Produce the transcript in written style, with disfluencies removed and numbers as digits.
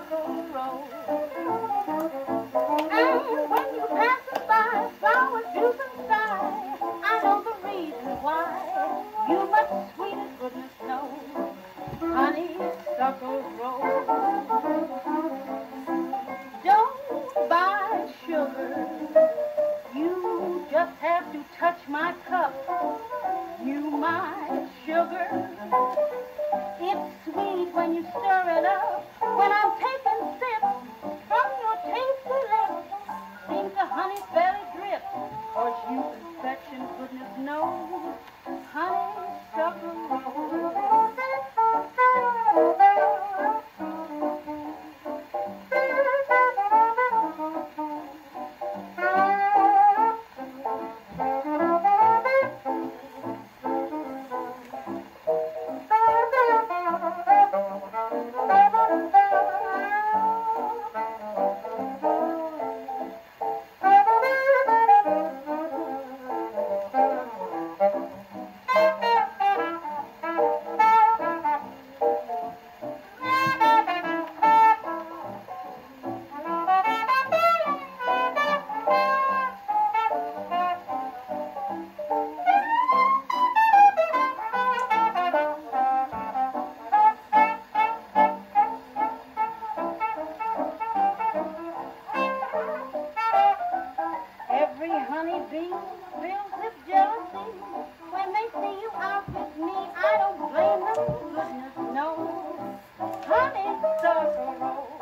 honeysuckle rose. And when you pass by, flowers droop and sigh. I know the reason why. You much sweeter, goodness knows, honeysuckle rose. Don't buy sugar. You just have to touch my cup. You my sugar. It's sweet when you stir it up. When I'm taking sips from your tasty lips, seems the honey belly drip. 'Cause you confection, goodness knows, honeysuckle rose. Every honeybee filled with jealousy. When they see you out with me, I don't blame them, goodness knows. Honeysuckle rose.